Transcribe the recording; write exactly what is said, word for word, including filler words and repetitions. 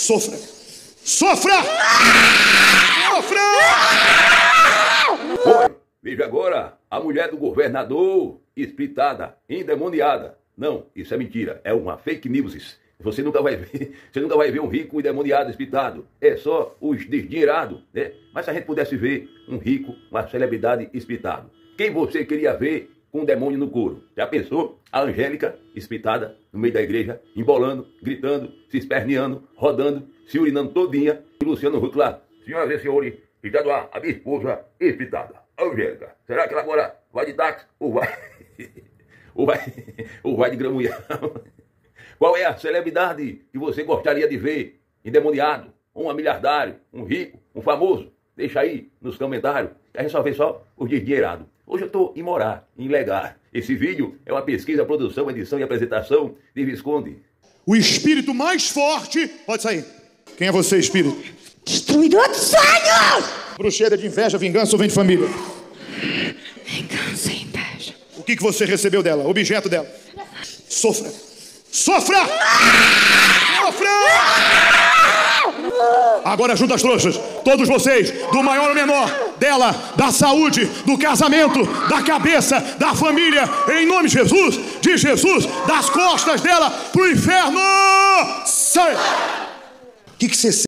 Sofra! Sofra! Sofra! Oi, veja agora a mulher do governador espitada, endemoniada. Não, isso é mentira, é uma fake news. Você nunca vai ver, você nunca vai ver um rico endemoniado espitado. É só os desdinheirados, né? Mas se a gente pudesse ver um rico, uma celebridade espitado, quem você queria ver com um demônio no couro? Já pensou? A Angélica espitada no meio da igreja, embolando, gritando, se esperneando, rodando, se urinando todinha. E Luciano Huck lá, senhoras e senhores, está no ar a minha esposa espitada, Angélica. Será que ela agora vai de táxi ou vai... ou vai, ou vai de gramunhão? Qual é a celebridade que você gostaria de ver endemoniado? Um miliardário, um rico, um famoso? Deixa aí nos comentários. A gente só vê só os desdinheirados. Hoje eu estou em morar, em legar. Esse vídeo é uma pesquisa, produção, edição e apresentação de Visconde. O espírito mais forte... Pode sair. Quem é você, espírito? Destruidor dos sonhos! Bruxeira de inveja, vingança ou vem de família? Vingança e inveja. O que, que você recebeu dela? Objeto dela? Sofra! Sofra! Sofra! Agora junta as trouxas. Todos vocês, do maior ao menor, dela, da saúde, do casamento, da cabeça, da família, em nome de Jesus, de Jesus, das costas dela pro inferno! Sai! O que, que você